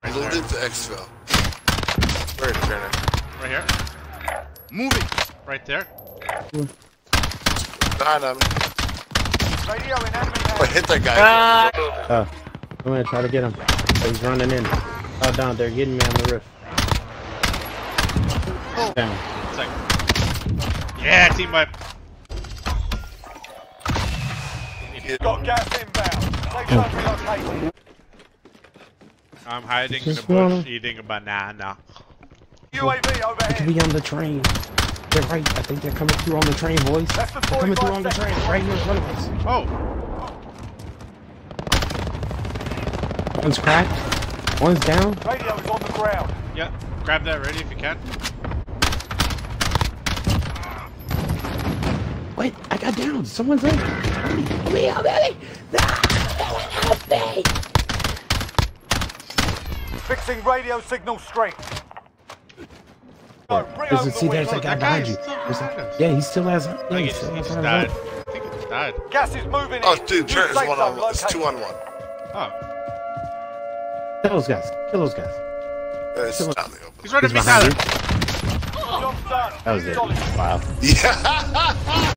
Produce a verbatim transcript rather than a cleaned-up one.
Right Load there. into exfil. Where is Shannon? Right here. Moving. Right there. Dying on me. Radio in enemy I hands. hit that guy. Ah. Oh, I'm gonna try to get him. Oh, he's running in. Oh, down there, getting me on the roof. Oh. Down. It's like, yeah, team wipe. Got gas inbound. Take some relocating. I'm hiding in Just the bush, one. eating a banana. U A V They could overhead. be on the train. They're right. I think they're coming through on the train, boys. Less than They're coming through on the forty-five train, seconds. right here in front of us. Oh, One's cracked. One's down. Radio is on the ground. yeah. Grab that ready if you can. Wait, I got down. Someone's in. Help me, help me, help me. Help me. Fixing radio signal strength. No, bring There's home a, the see, win. there's that guy that guy behind is you. still There's a- behind us. yeah, he still has. Yeah, I think he he still just, he has just our died. vote. I think he just died. Gas is moving Oh, in. dude, New Trent is safe one zone on one. It's two located. on one. Oh, Kill those guys. Kill those guys. Yeah, it's out in the open. he's running He's behind behind Tyler. you. Job done. That was it. Solid. Wow. Yeah.